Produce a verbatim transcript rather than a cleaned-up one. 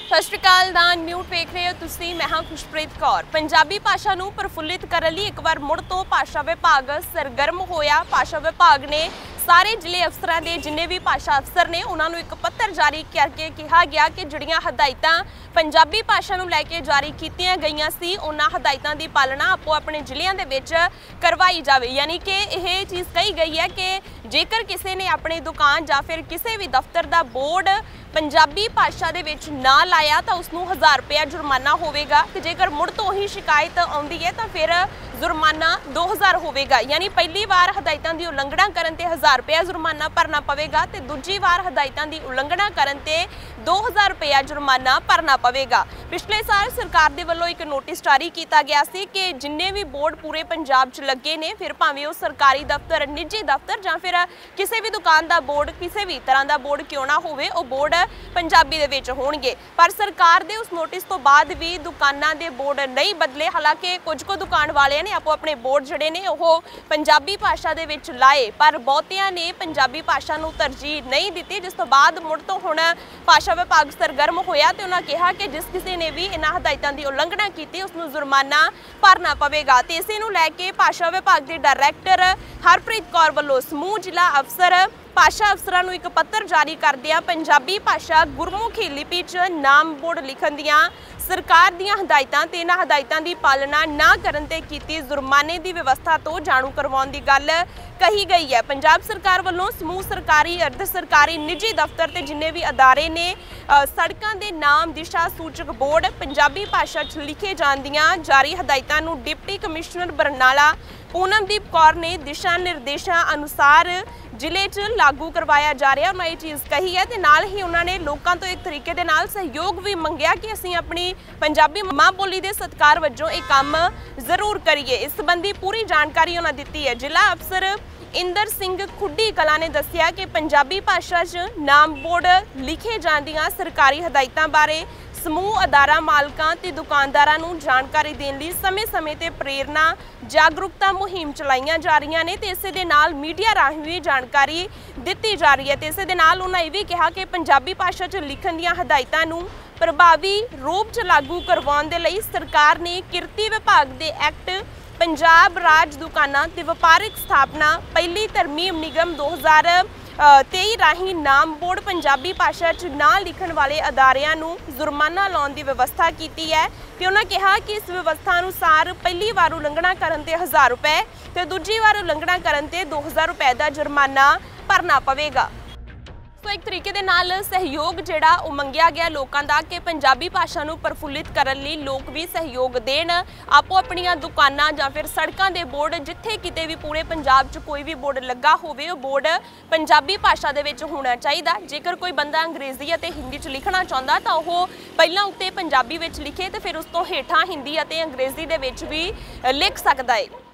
सत श्री अकाल दा न्यूज़ देख रहे हो तुसी। मैं हाँ खुशप्रीत कौर। पंजाबी भाषा नूं प्रफुल्लित करन लई एक बार मुड़ तो भाषा विभाग सरगर्म होया। भाषा विभाग ने सारे जिले अफसरां दे जिन्ने भी भाषा अफसर ने उन्हां नूं एक पत्र जारी करके कहा गया कि जिहड़ियां हदायतां पंजाबी भाषा नूं लैके जारी कीतियां गईयां सी उन्हां हदायतां दी पालना आपो अपने जिलिਆਂ दे विच करवाई जावे। यानी कि यह चीज़ कही गई है कि जेकर किसी ने अपनी दुकान या फिर किसी भी दफ्तर का बोर्ड पंजाबी भाषा दे विच ना लाया तो उसनूं हज़ार रुपया जुर्माना होवेगा ते जेकर मुड़ तो ही शिकायत आउंदी है तो फिर जुर्माना दो हज़ार होवेगा। यानी पहली बार हदायतां दी उलंघना करन ते हज़ार रुपया जुर्माना भरना पवेगा ते दूजी बार हदायतां दी उलंघना करन ते दो हज़ार रुपया जुर्माना भरना पवेगा। पिछले साल सरकार दे वल्लों एक नोटिस जारी किया गया सी कि जिन्ने भी बोर्ड पूरे पंजाब च लगे ने फिर भावें वो सरकारी दफ्तर निजी दफ्तर जां फिर किसी भी दुकान का बोर्ड किसी भी तरह का बोर्ड क्यों ना होवे वो बोर्ड पंजाबी दे विच होणगे। पर सरकार दे उस नोटिस तो बाद भी दुकानां दे बोर्ड नहीं बदले। हालांकि कुछ को दुकान वाले ने आपो अपने बोर्ड जिहड़े ने ओह पंजाबी भाषा दे विच लाए पर बहुतियां ने पंजाबी भाषा नूं तरजीह नहीं दित्ती। जिस तो बाद मुड़ तो हुण भाषा विभाग सरगर्म होया ते उन्हां कहा कि जिस किसी ने भी इन्हां हदायतां दी उलंघना कीती उसनूं जुर्माना भरना पवेगा। ते इसे नूं लैके भाषा विभाग दे डायरैक्टर हरप्रीत कौर वल्लों समूह जिला अफसर भाषा अफसरां नूं एक पत्र जारी करदिआं पंजाबी भाषा गुरमुखी लिपि च नाम बोर्ड लिखण दिआं सरकार दीआं हदायतां ते इन्हां हदायतां दी पालना ना करन ते कीती जुर्माने की व्यवस्था तो जाणू करवाउण दी गल कही गई है। पंजाब सरकार वालों समूह सरकारी अर्ध सरकारी निजी दफ्तर ते जिन्ने भी अदारे ने सड़कों के नाम दिशा सूचक बोर्ड पंजाबी भाषा च लिखे जाण दीआं जारी हदायतां नूं डिप्टी कमिश्नर बरनाला पूनमदीप कौर ने दिशा निर्देशों अनुसार जिले च लागू करवाया जा रहा। उन्होंने ये चीज़ कही है तो नाल ही उन्होंने लोगों तो एक तरीके दे नाल सहयोग भी मंगया कि असीं अपनी पंजाबी मां बोली दे सत्कार वजों एक काम जरूर करिए। इस संबंधी पूरी जानकारी उन्होंने दिती है। जिला अफसर इंदर सिंह खुड्डी कला ने दस्सिया कि पंजाबी भाषा च नाम बोर्ड लिखे जांदियां सरकारी हदायतां बारे समूह अदारा मालकां ते दुकानदारां नूं जानकारी देण लई समय-समय ते प्रेरणा जागरूकता मुहिम चलाईयां जा रहीआं ने ते इसे दे नाल मीडिया राहीं भी जानकारी दित्ती जा रही है। ते इसे दे नाल उन्हां इह वी कहा कि पंजाबी भाषा च लिखण दीआं हदायतां नूं प्रभावी रूप च लागू करवाउण दे लई सरकार ने किरती विभाग दे एक्ट पंजाब राज दुकानां ते वपारिक स्थापना पहली तरमीम निगम दो हज़ार तेई राही नाम बोर्ड पंजाबी भाषा च ना लिखण वाले अदारियां नूं जुर्माना लाउण दी व्यवस्था कीती है। ते उन्होंने कहा कि इस व्यवस्था अनुसार पहली बार उलंघना करन ते हज़ार रुपए ते दूजी बार उलंघना करन ते दो हज़ार रुपए का जुर्माना भरना पवेगा। तो एक तरीके दे नाल सहयोग जिहड़ा वो मंगिया गया लोगों का कि पंजाबी भाषा नूं प्रफुल्लित करन लई लोग भी सहयोग देण। आपो अपनियां दुकानां जां फिर सड़कों के बोर्ड जिथे किते भी पूरे पंजाब च कोई भी बोर्ड लगा होवे वो बोर्ड पंजाबी भाषा दे विच होना चाहिए। जेकर कोई बंदा अंग्रेजी अते हिंदी च लिखना चाहुंदा तां ओह पहिलां उत्ते पंजाबी विच लिखे ते फिर उस तों हेठां हिंदी अते अंग्रेजी दे विच भी लिख सकदा है।